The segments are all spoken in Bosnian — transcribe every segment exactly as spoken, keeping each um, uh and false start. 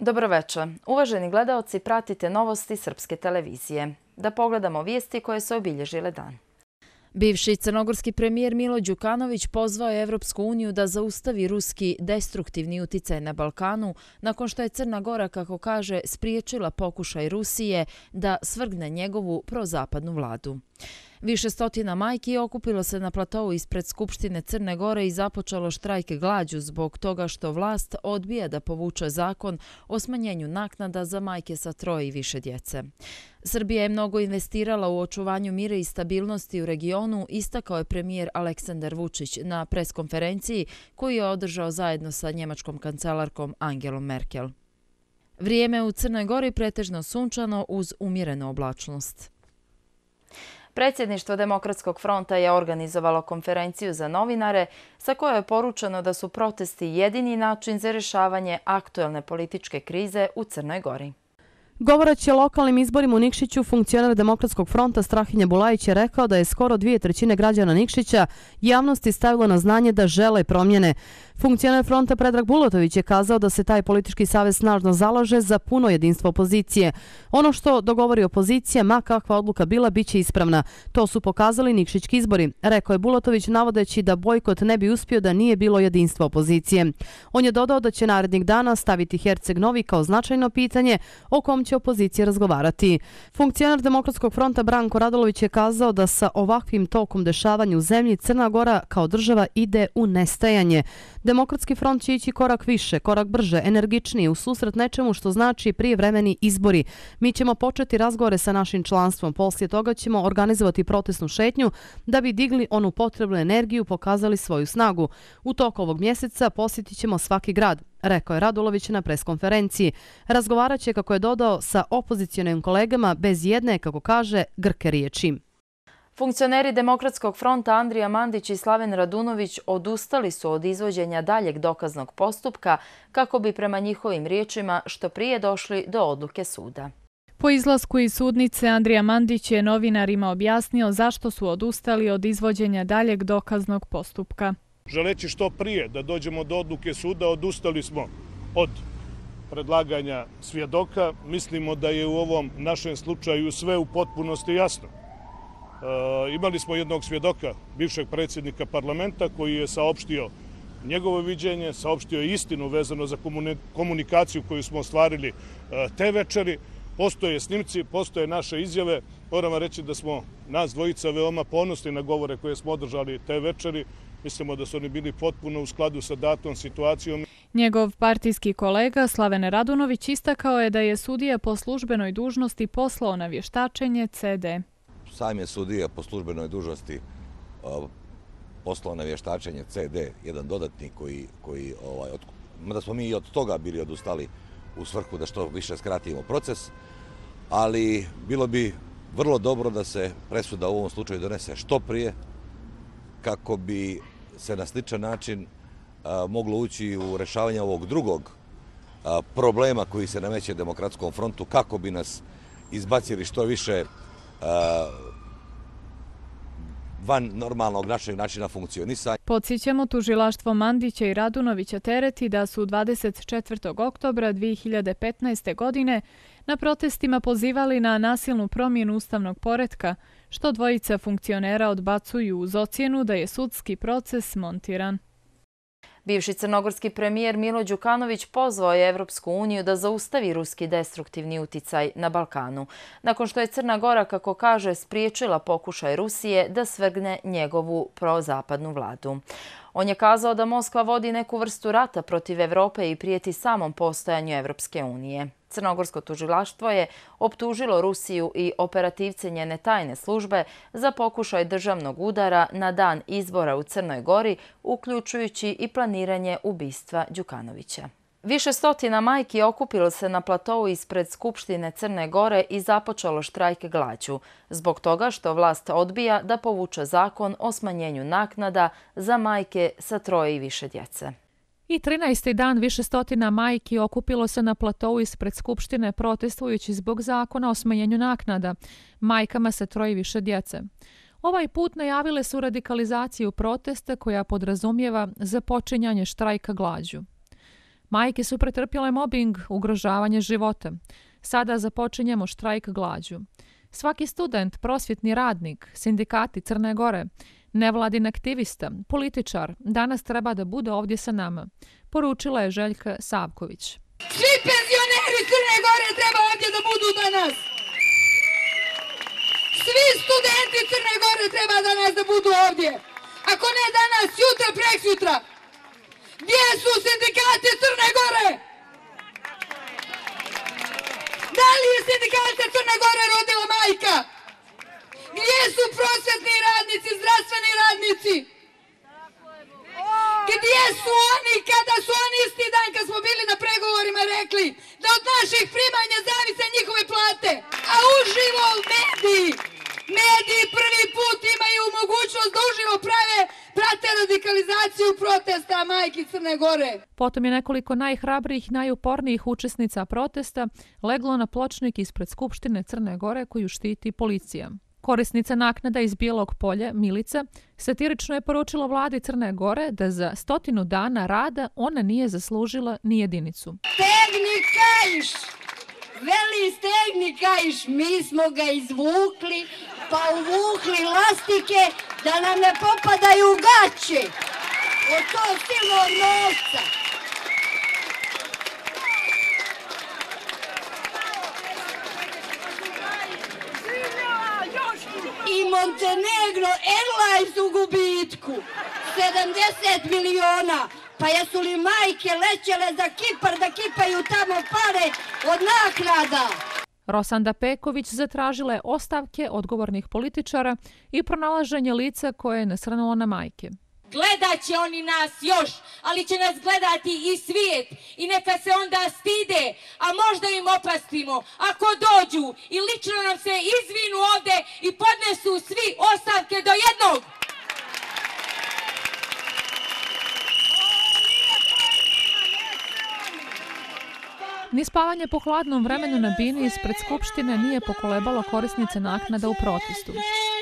Dobroveče. Uvaženi gledaoci, pratite novosti Srpske televizije. Da pogledamo vijesti koje su obilježile dan. Bivši crnogorski premijer Milo Đukanović pozvao je Evropsku uniju da zaustavi ruski destruktivni uticaj na Balkanu nakon što je Crna Gora, kako kaže, spriječila pokušaj Rusije da svrgne njegovu prozapadnu vladu. Više stotina majki okupilo se na platovu ispred Skupštine Crne Gore i započelo štrajk glađu zbog toga što vlast odbija da povuče zakon o smanjenju naknada za majke sa troje i više djece. Srbija je mnogo investirala u očuvanju mira i stabilnosti u regionu, istakao je premijer Aleksandar Vučić na preskonferenciji koju je održao zajedno sa njemačkom kancelarkom Angelom Merkel. Vrijeme u Crnoj Gori pretežno sunčano uz umjerenu oblačnost. Predsjedništvo Demokratskog fronta je organizovalo konferenciju za novinare sa kojoj je poručeno da su protesti jedini način za rješavanje aktuelne političke krize u Crnoj Gori. Govoreći o lokalnim izborima u Nikšiću, funkcioner Demokratskog fronta Strahinja Bulajić je rekao da je skoro dvije trećine građana Nikšića javnosti stavilo na znanje da žele promjene. Funkcioner fronta Predrag Bulatović je kazao da se taj politički savez snažno zalaže za puno jedinstvo opozicije. Ono što dogovori opozicija, ma kakva odluka bila, bit će ispravna. To su pokazali nikšićki izbori, rekao je Bulatović, navodeći da bojkot ne bi uspio da nije bilo jedinstva opozicije. On je dodao da će narednih dana staviti Herceg Novi kao značajno pitanje o kom će opozicija razgovarati. Funkcioner Demokratskog fronta Branko Radulović je kazao da sa ovakvim tokom dešavanja u zemlji Crna Gora kao država ide u nestajanje. Demokratski front će ići korak više, korak brže, energičnije u susret nečemu što znači prijevremeni izbori. Mi ćemo početi razgovore sa našim članstvom, poslije toga ćemo organizovati protestnu šetnju da bi digli onu potrebnu energiju, pokazali svoju snagu. U toku ovog mjeseca posjetit ćemo svaki grad, rekao je Radulović na preskonferenciji. Razgovarat će, kako je dodao, sa opozicionim kolegama bez jedne, kako kaže, grke riječi. Funkcioneri Demokratskog fronta Andrija Mandić i Slaven Radunović odustali su od izvođenja daljeg dokaznog postupka kako bi prema njihovim riječima što prije došli do odluke suda. Po izlasku iz sudnice Andrija Mandić je novinarima objasnio zašto su odustali od izvođenja daljeg dokaznog postupka. Želeći što prije da dođemo do odluke suda, odustali smo od predlaganja svjedoka. Mislimo da je u ovom našem slučaju sve u potpunosti jasno. E, imali smo jednog svjedoka, bivšeg predsjednika parlamenta, koji je saopštio njegovo viđenje, saopštio istinu vezano za komunikaciju koju smo ostvarili e, te večeri. Postoje snimci, postoje naše izjave. Moram vam reći da smo nas dvojica veoma ponosni na govore koje smo održali te večeri. Mislimo da su oni bili potpuno u skladu sa datom situacijom. Njegov partijski kolega Slaven Radunović istakao je da je sudija po službenoj dužnosti poslao na vještačenje ce de. Sam je sudija po službenoj dužnosti poslao na vještačenje ce de, jedan dodatni koji, koji ovaj, od, da smo mi i od toga bili odustali u svrhu da što više skratimo proces, ali bilo bi vrlo dobro da se presuda u ovom slučaju donese što prije, kako bi se na sličan način a, moglo ući u rešavanje ovog drugog a, problema koji se nameće Demokratskom frontu, kako bi nas izbacili što više a, van normalnog našeg načina funkcionisanja. Podsjećamo, tužilaštvo Mandića i Radunovića tereti da su dvadeset četvrtog oktobra dvije hiljade petnaeste. godine na protestima pozivali na nasilnu promjenu ustavnog poretka, što dvojica funkcionera odbacuju uz ocjenu da je sudski proces montiran. Bivši crnogorski premijer Milo Đukanović pozvao je Evropsku uniju da zaustavi ruski destruktivni uticaj na Balkanu, nakon što je Crna Gora, kako kaže, spriječila pokušaj Rusije da svrgne njegovu prozapadnu vladu. On je kazao da Moskva vodi neku vrstu rata protiv Evrope i prijeti samom postojanju Evropske unije. Crnogorsko tužilaštvo je optužilo Rusiju i operativce njene tajne službe za pokušaj državnog udara na dan izbora u Crnoj Gori, uključujući i planiranje ubistva Đukanovića. Više stotina majki okupilo se na platovu ispred Skupštine Crne Gore i započelo štrajk glađu, zbog toga što vlast odbija da povuče zakon o smanjenju naknada za majke sa troje i više djece. I trinaesti dan više stotina majki okupilo se na platovu ispred Skupštine protestujući zbog zakona o smanjenju naknada majkama sa troje i više djece. Ovaj put najavile su radikalizaciju protesta koja podrazumijeva započinjanje štrajka glađu. Majke su pretrpjele mobbing, ugrožavanje života. Sada započinjemo štrajk glađu. Svaki student, prosvjetni radnik, sindikati Crne Gore, nevladin aktivista, političar danas treba da bude ovdje sa nama, poručila je Željka Savković. Svi penzioneri Crne Gore treba ovdje da budu danas. Svi studenti Crne Gore treba danas da budu ovdje. Ako ne danas, jutra, preksutra. Gdje su sindikati Crne Gore? Da li je sindikate Crne Gore rodila majka? Gdje su prosvjetni radnici, zdravstveni radnici? Gdje su oni kada su oni isti dan kad smo bili na pregovorima rekli da od naših primanja zavise njihove plate? A uživo mediji, mediji prvi put imaju mogućnost da uživo prave, prate radikalizaciju protesta majki Crne Gore. Potom je nekoliko najhrabrijih, najupornijih učesnica protesta leglo na pločnik ispred Skupštine Crne Gore koju štiti policija. Korisnica naknada iz Bijelog Polja, Milica, satirično je poručila vladi Crne Gore da za stotinu dana rada ona nije zaslužila ni jedinicu. Stegni kaiš! Veli stegni kaiš, mi smo ga izvukli, pa uvukli lastike da nam ne popadaju gaće. Od to silnog novca. I Montenegro Airlines u gubitku, sedamdeset miliona. Pa jesu li majke lećele za Kipar da kipaju tamo pare od naknada? Rosanda Peković zatražila je ostavke odgovornih političara i pronalaženje lica koje je nasrnulo na majke. Gledat će oni nas još, ali će nas gledati i svijet i neka se onda stide, a možda im oprostimo ako dođu i lično nam se izvinu ovde i podnesu svi ostavke do jednog. Ni spavanje po hladnom vremenu na bini ispred Skupštine nije pokolebalo korisnice naknada u protestu.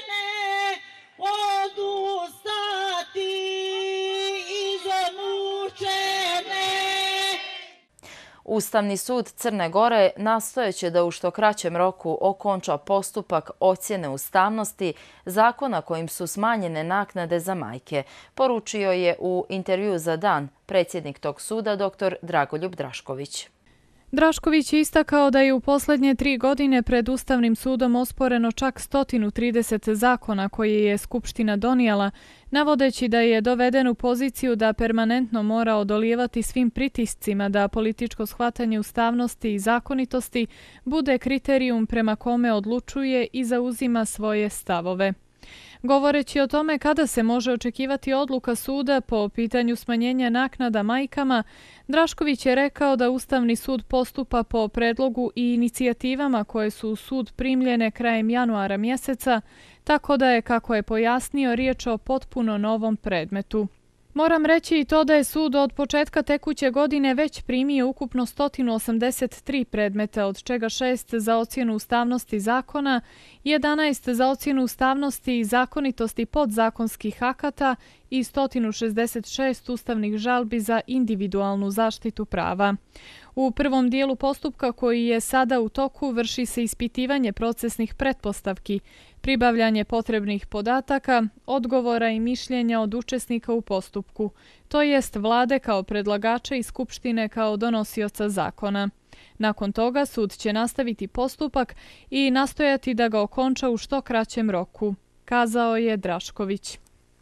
Ustavni sud Crne Gore nastojeće da u što kraćem roku okonča postupak ocjene ustavnosti zakona kojim su smanjene naknade za majke, poručio je u intervju za Dan predsjednik tog suda dr Dragoljub Drašković. Drašković je istakao da je u posljednje tri godine pred Ustavnim sudom osporeno čak sto trideset zakona koje je Skupština donijela, navodeći da je doveden u poziciju da permanentno mora odolijevati svim pritiscima da političko shvatanje ustavnosti i zakonitosti bude kriterijum prema kome odlučuje i zauzima svoje stavove. Govoreći o tome kada se može očekivati odluka suda po pitanju smanjenja naknada majkama, Drašković je rekao da Ustavni sud postupa po predlogu i inicijativama koje su u sud primljene krajem januara mjeseca, tako da je, kako je pojasnio, riječ o potpuno novom predmetu. Moram reći i to da je sud od početka tekuće godine već primio ukupno sto osamdeset tri predmeta, od čega šest za ocjenu ustavnosti zakona, jedanaest za ocjenu ustavnosti i zakonitosti podzakonskih akata i sto šezdeset šest ustavnih žalbi za individualnu zaštitu prava. U prvom dijelu postupka koji je sada u toku vrši se ispitivanje procesnih pretpostavki, pribavljanje potrebnih podataka, odgovora i mišljenja od učesnika u postupku, to jest vlade kao predlagača i Skupštine kao donosioca zakona. Nakon toga sud će nastaviti postupak i nastojati da ga okonča u što kraćem roku, kazao je Drašković.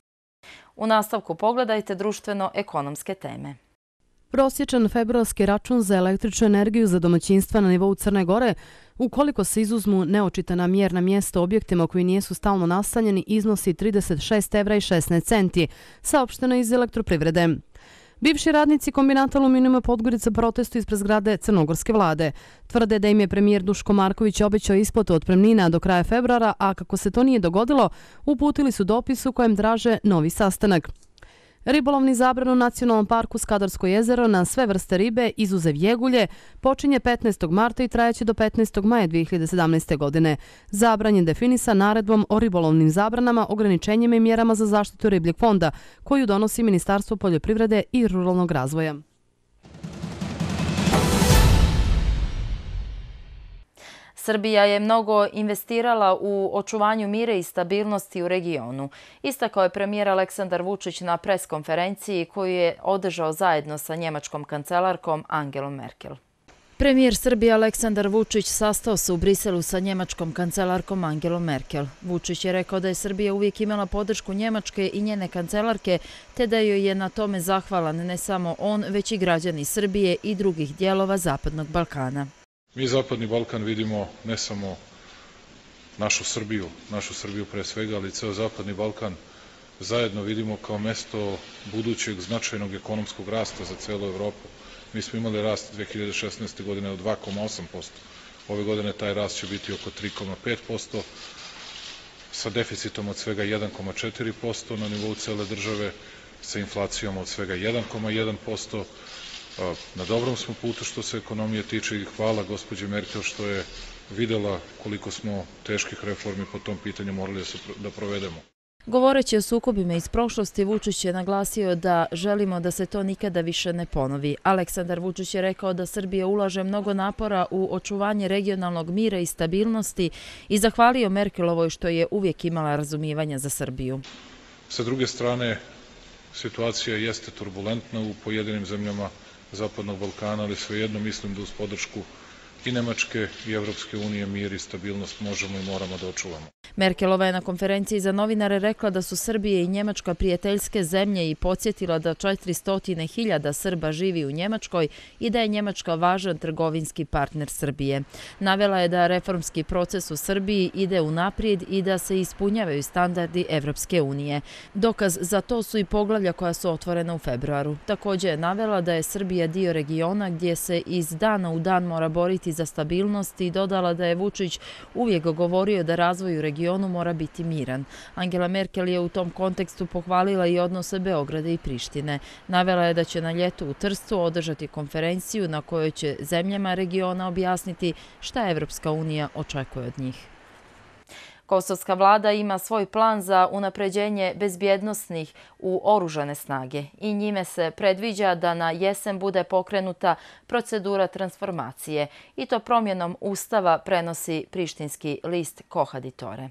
U nastavku pogledajte društveno-ekonomske teme. Prosječan februarski račun za električnu energiju za domaćinstva na nivou Crne Gore, ukoliko se izuzmu neočitana mjerna mjesta objektima koji nisu stalno nastanjeni, iznosi trideset šest evra i šesnaest centi, saopšteno iz Elektroprivrede. Bivši radnici kombinata aluminijuma Podgorica protestuju ispred zgrade crnogorske vlade. Tvrde da im je premijer Duško Marković obećao isplatu otpremnina do kraja februara, a kako se to nije dogodilo, uputili su dopis u kojem traže novi sastanak. Ribolovni zabran u Nacionalnom parku Skadarsko jezero na sve vrste ribe, izuzev jegulje, počinje petnaestog marta i trajaće do petnaestog maja dvije hiljade sedamnaeste. godine. Zabran je definisan naredbom o ribolovnim zabranama, ograničenjima i mjerama za zaštitu ribljeg fonda, koju donosi Ministarstvo poljoprivrede i ruralnog razvoja. Srbija je mnogo investirala u očuvanju mira i stabilnosti u regionu. Istakao je premijer Aleksandar Vučić na preskonferenciji koju je održao zajedno sa njemačkom kancelarkom Angelom Merkel. Premijer Srbije Aleksandar Vučić sastao se u Briselu sa njemačkom kancelarkom Angelom Merkel. Vučić je rekao da je Srbija uvijek imala podršku Njemačke i njene kancelarke, te da joj je na tome zahvalan ne samo on, već i građani Srbije i drugih dijelova Zapadnog Balkana. Mi Zapadni Balkan vidimo ne samo našu Srbiju, našu Srbiju pre svega, ali ceo Zapadni Balkan zajedno vidimo kao mesto budućeg značajnog ekonomskog rasta za celu Evropu. Mi smo imali rast dve hiljade šesnaeste. godine od dva zarez osam posto. Ove godine taj rast će biti oko tri zarez pet posto, sa deficitom od svega jedan zarez četiri posto na nivou cele države, sa inflacijom od svega jedan zarez jedan posto. Na dobrom smo putu što se ekonomije tiče i hvala gospođi Merkel što je videla koliko smo teških reformi po tom pitanju morali da provedemo. Govoreći o sukobima iz prošlosti, Vučić je naglasio da želimo da se to nikada više ne ponovi. Aleksandar Vučić je rekao da Srbija ulaže mnogo napora u očuvanje regionalnog mira i stabilnosti i zahvalio Merkelovoj što je uvijek imala razumijevanja za Srbiju. Sa druge strane, situacija jeste turbulentna u pojedinim zemljama Zapadnog Balkana, ali svejedno mislim da uz podršku i Nemačke i Evropske unije mir i stabilnost možemo i moramo da očuvamo. Merkelova je na konferenciji za novinare rekla da su Srbije i Njemačka prijateljske zemlje i podsjetila da četiristo hiljada Srba živi u Njemačkoj i da je Njemačka važan trgovinski partner Srbije. Navela je da reformski proces u Srbiji ide unaprijed i da se ispunjavaju standardi Evropske unije. Dokaz za to su i poglavlja koja su otvorena u februaru. Također je navela da je Srbija dio regiona gdje se iz dana u dan mora boriti za stabilnost i dodala da je Vučić uvijek govorio da razvoj u regionu mora biti miran. Angela Merkel je u tom kontekstu pohvalila i odnose Beograda i Prištine. Navela je da će na ljetu u Trstu održati konferenciju na kojoj će zemljama regiona objasniti šta Evropska unija očekuje od njih. Kosovska vlada ima svoj plan za unapređenje bezbjednosnih u oružane snage i njime se predviđa da na jesen bude pokrenuta procedura transformacije i to promjenom ustava, prenosi prištinski list Kohaditore.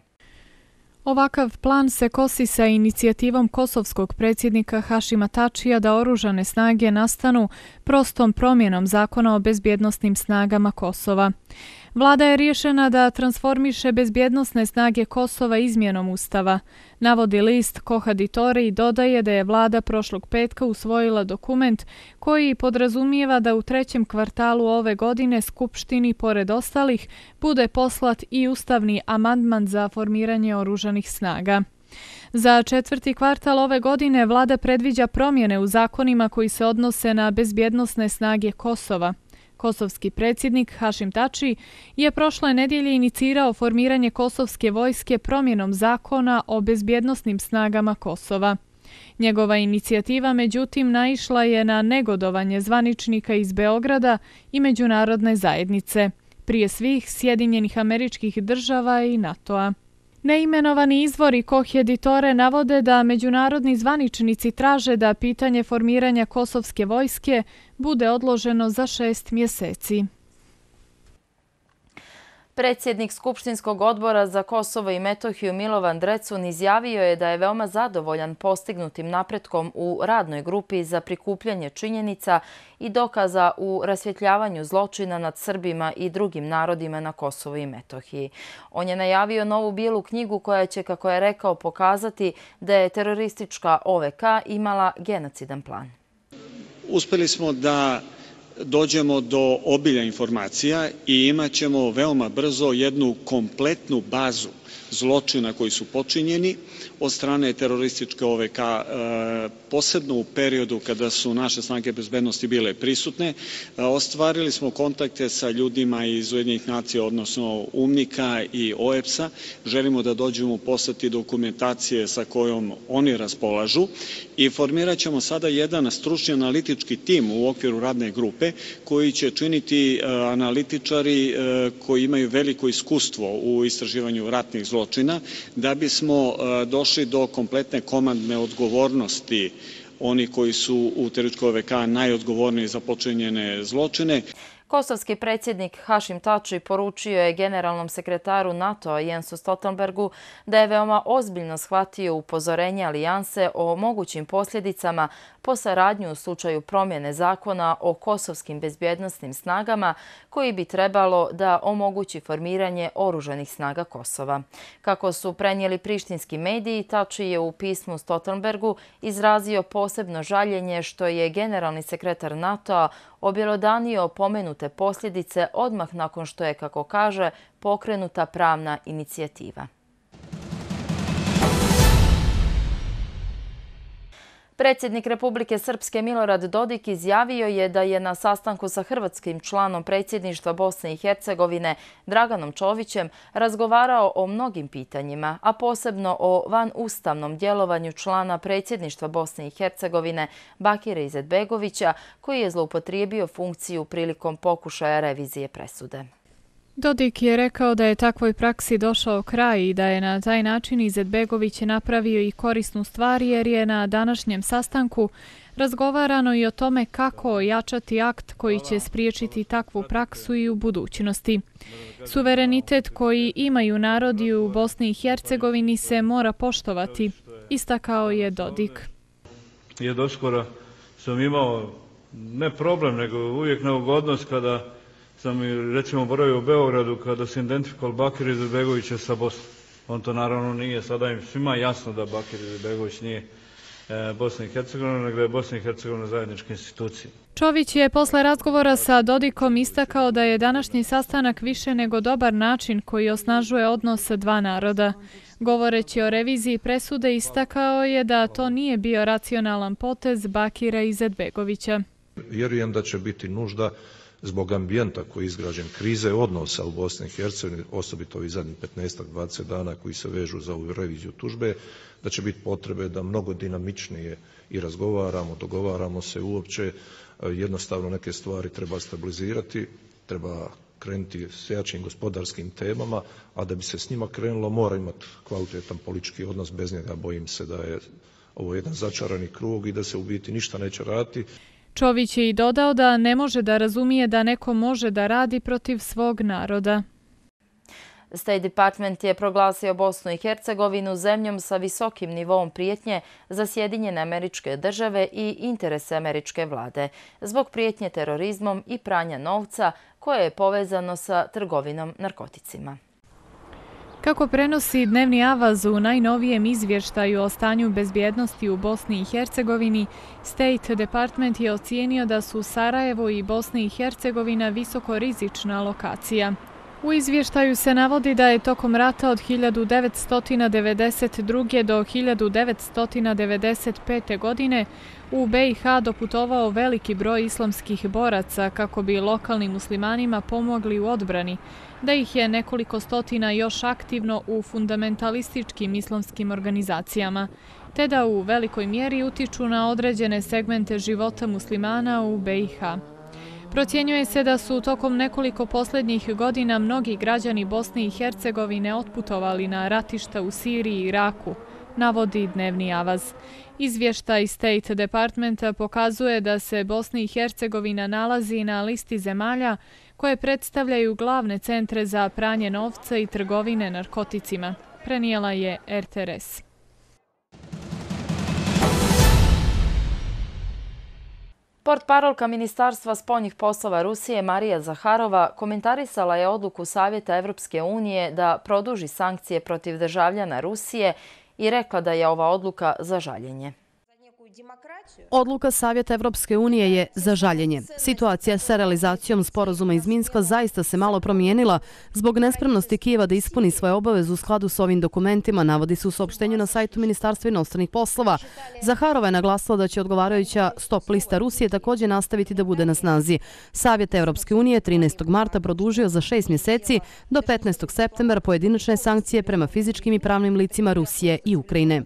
Ovakav plan se kosi sa inicijativom kosovskog predsjednika Hašima Tačija da oružane snage nastanu prostom promjenom zakona o bezbjednosnim snagama Kosova. Vlada je rješena da transformiše bezbjednosne snage Kosova izmjenom ustava. Navodi list Kohaditore i dodaje da je vlada prošlog petka usvojila dokument koji podrazumijeva da u trećem kvartalu ove godine Skupštini, pored ostalih, bude poslat i ustavni amandman za formiranje oružanih snaga. Za četvrti kvartal ove godine vlada predviđa promjene u zakonima koji se odnose na bezbjednosne snage Kosova. Kosovski predsjednik Hašim Tači je prošle nedjelje inicirao formiranje kosovske vojske promjenom zakona o bezbjednosnim snagama Kosova. Njegova inicijativa, međutim, naišla je na negodovanje zvaničnika iz Beograda i međunarodne zajednice, prije svih Sjedinjenih Američkih Država i NATO-a. Neimenovani izvori Kohaditore navode da međunarodni zvaničnici traže da pitanje formiranja kosovske vojske bude odloženo za šest mjeseci. Predsjednik Skupštinskog odbora za Kosovo i Metohiju Milovan Drecun izjavio je da je veoma zadovoljan postignutim napretkom u radnoj grupi za prikupljanje činjenica i dokaza u rasvjetljavanju zločina nad Srbima i drugim narodima na Kosovu i Metohiji. On je najavio novu bijelu knjigu koja će, kako je rekao, pokazati da je teroristička O V K imala genocidan plan. Uspeli smo da dođemo do obilja informacija i imat ćemo veoma brzo jednu kompletnu bazu zločina koji su počinjeni od strane terorističke O V K, posebno u periodu kada su naše snage bezbednosti bile prisutne. Ostvarili smo kontakte sa ljudima iz Ujedinjenih nacija, odnosno UNMIK-a i O E B S-a. Želimo da dođemo u posjeti dokumentacije sa kojom oni raspolažu i formirat ćemo sada jedan stručni analitički tim u okviru radne grupe koji će činiti analitičari koji imaju veliko iskustvo u istraživanju ratnih zločina, da bismo došli do kompletne komandne odgovornosti oni koji su u terorističkoj O V K najodgovorniji za počinjene zločine. Kosovski predsjednik Hašim Tači poručio je generalnom sekretaru NATO-a Jensu Stoltenbergu da je veoma ozbiljno shvatio upozorenje alijanse o mogućim posljedicama po saradnju u slučaju promjene zakona o kosovskim bezbjednosnim snagama koji bi trebalo da omogući formiranje oružanih snaga Kosova. Kako su prenijeli prištinski mediji, Tači je u pismu Stoltenbergu izrazio posebno žaljenje što je generalni sekretar NATO-a objelodanio pomenute posljedice odmah nakon što je, kako kaže, pokrenuta pravna inicijativa. Predsjednik Republike Srpske Milorad Dodik izjavio je da je na sastanku sa hrvatskim članom predsjedništva Bosne i Hercegovine Draganom Čovićem razgovarao o mnogim pitanjima, a posebno o vanustavnom djelovanju člana predsjedništva Bosne i Hercegovine Bakira Izetbegovića, koji je zloupotrijebio funkciju prilikom pokušaja revizije presude. Dodik je rekao da je takvoj praksi došao kraj i da je na taj način Izetbegović napravio i korisnu stvar jer je na današnjem sastanku razgovarano i o tome kako ojačati akt koji će spriječiti takvu praksu i u budućnosti. Suverenitet koji imaju narodi u Bosni i Hercegovini se mora poštovati, istakao je Dodik. Je doskora sam imao ne problem, nego uvijek neugodnost kada sam recimo boravio u Beogradu kada se identifikovao Bakir Izetbegovića sa Bosnom. On to naravno nije, sada im svima jasno da Bakir Izetbegović nije Bosna i Hercegovina, nego je Bosna i Hercegovina zajednička institucija. Čović je posle razgovora sa Dodikom istakao da je današnji sastanak više nego dobar način koji osnažuje odnos dva naroda. Govoreći o reviziji presude, istakao je da to nije bio racionalan potez Bakira Izetbegovića. Vjerujem da će biti nužda zbog ambijenta koji je izgrađen, krize odnosa u Bosni i Hercegovini, osobito ovih zadnjih petnaest do dvadeset dana koji se vežu za ovu reviziju tužbe, da će biti potrebe da mnogo dinamičnije i razgovaramo, dogovaramo se uopće. Jednostavno neke stvari treba stabilizirati, treba krenuti s jačim gospodarskim temama, a da bi se s njima krenulo mora imati kvalitetan politički odnos, bez njega bojim se da je ovo jedan začarani krug i da se u biti ništa neće raditi. Čović je i dodao da ne može da razumije da neko može da radi protiv svog naroda. State Department je proglasio Bosnu i Hercegovinu zemljom sa visokim nivoom prijetnje za Sjedinjene Američke Države i interese američke vlade zbog prijetnje terorizmom i pranja novca koje je povezano sa trgovinom narkoticima. Kako prenosi Dnevni Avaz u najnovijem izvještaju o stanju bezbjednosti u Bosni i Hercegovini, State Department je ocijenio da su Sarajevo i Bosna i Hercegovina visoko rizična lokacija. U izvještaju se navodi da je tokom rata od hiljadu devetsto devedeset druge. do hiljadu devetsto devedeset pete. godine u B i H doputovao veliki broj islamskih boraca kako bi lokalnim muslimanima pomogli u odbrani, da ih je nekoliko stotina još aktivno u fundamentalističkim islamskim organizacijama, te da u velikoj mjeri utiču na određene segmente života muslimana u B i H. Procjenjuje se da su tokom nekoliko posljednjih godina mnogi građani Bosne i Hercegovine otputovali na ratišta u Siriji i Iraku, navodi Dnevni Avaz. Izvještaj State Departmenta pokazuje da se Bosna i Hercegovina nalazi na listi zemalja koje predstavljaju glavne centre za pranje novca i trgovine narkoticima, prenijela je R T R S. Portparolka Ministarstva spoljnih poslova Rusije Marija Zaharova komentarisala je odluku Savjeta Evropske unije da produži sankcije protiv državljana Rusije i rekla da je ova odluka za žaljenje. Odluka Savjeta Evropske unije je za žaljenje. Situacija sa realizacijom sporazuma iz Minska zaista se malo promijenila zbog nespremnosti Kijeva da ispuni svoje obaveze u skladu s ovim dokumentima, navodi se u saopštenju na sajtu Ministarstva inostranih poslova. Zaharova je naglasila da će odgovarajuća stop lista Rusije također nastaviti da bude na snazi. Savjet Evropske unije trinaestog marta produžio za šest mjeseci do petnaestog septembra pojedinačne sankcije prema fizičkim i pravnim licima Rusije i Ukrajine.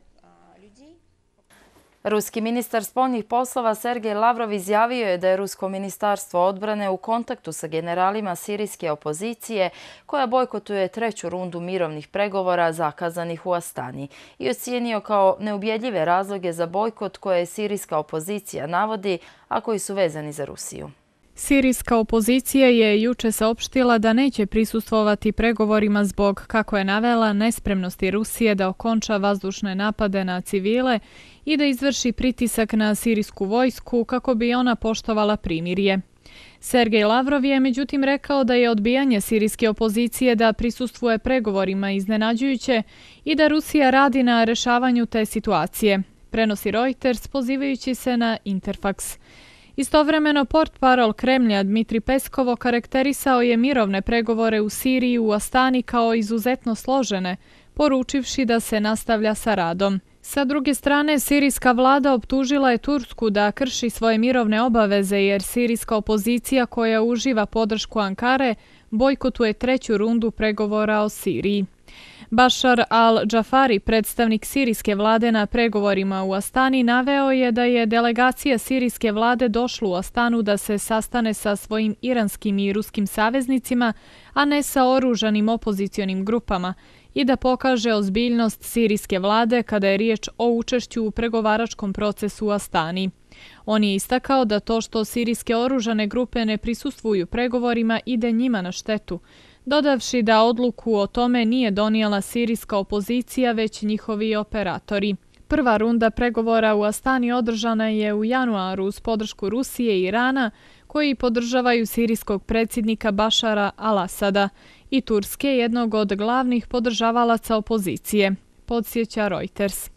Ruski ministar spoljnih poslova Sergej Lavrov izjavio je da je Rusko ministarstvo odbrane u kontaktu sa generalima sirijske opozicije koja bojkotuje treću rundu mirovnih pregovora zakazanih u Astani i ocijenio kao neubjedljive razloge za bojkot koje sirijska opozicija navodi, a koji su vezani za Rusiju. Sirijska opozicija je juče saopštila da neće prisustvovati pregovorima zbog, kako je navela, nespremnosti Rusije da okonča vazdušne napade na civile i da izvrši pritisak na sirijsku vojsku kako bi ona poštovala primirje. Sergej Lavrov je međutim rekao da je odbijanje sirijske opozicije da prisustvuje pregovorima iznenađujuće i da Rusija radi na rešavanju te situacije, prenosi Reuters pozivajući se na Interfax. Istovremeno, portparol Kremlja Dmitri Peskov karakterisao je mirovne pregovore u Siriji u Astani kao izuzetno složene, poručivši da se nastavlja sa radom. Sa druge strane, sirijska vlada optužila je Tursku da krši svoje mirovne obaveze jer sirijska opozicija koja uživa podršku Ankare bojkotuje treću rundu pregovora o Siriji. Bashar al-Džafari, predstavnik sirijske vlade na pregovorima u Astani, naveo je da je delegacija sirijske vlade došla u Astanu da se sastane sa svojim iranskim i ruskim saveznicima, a ne sa oružanim opozicionim grupama, i da pokaže ozbiljnost sirijske vlade kada je riječ o učešću u pregovaračkom procesu u Astani. On je istakao da to što sirijske oružane grupe ne prisustvuju pregovorima ide njima na štetu, dodavši da odluku o tome nije donijela sirijska opozicija, već njihovi operatori. Prva runda pregovora u Astani održana je u januaru uz podršku Rusije i Irana, koji podržavaju sirijskog predsjednika Bašara al-Asada, i Turske, jednog od glavnih podržavalaca opozicije, podsjeća Reuters.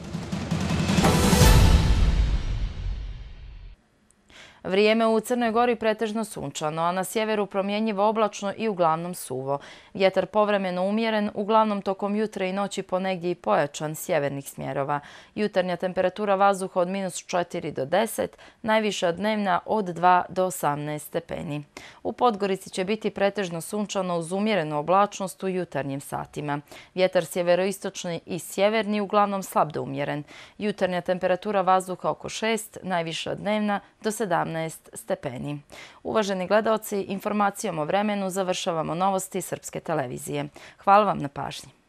Vrijeme u Crnoj Gori pretežno sunčano, a na sjeveru promjenjivo oblačno i uglavnom suvo. Vjetar povremeno umjeren, uglavnom tokom jutra i noći ponegdje i pojačan sjevernih smjerova. Jutarnja temperatura vazduha od minus četiri do deset, najviša dnevna od dva do osamnaest stepeni. U Podgorici će biti pretežno sunčano uz umjerenu oblačnost u jutarnjim satima. Vjetar sjeveroistočni i sjeverni uglavnom slab do umjeren. Jutarnja temperatura vazduha oko šest, najviša dnevna do sedamnaest stepeni. Uvaženi gledaoci, informacijom o vremenu završavamo novosti Srpske televizije. Hvala vam na pažnji.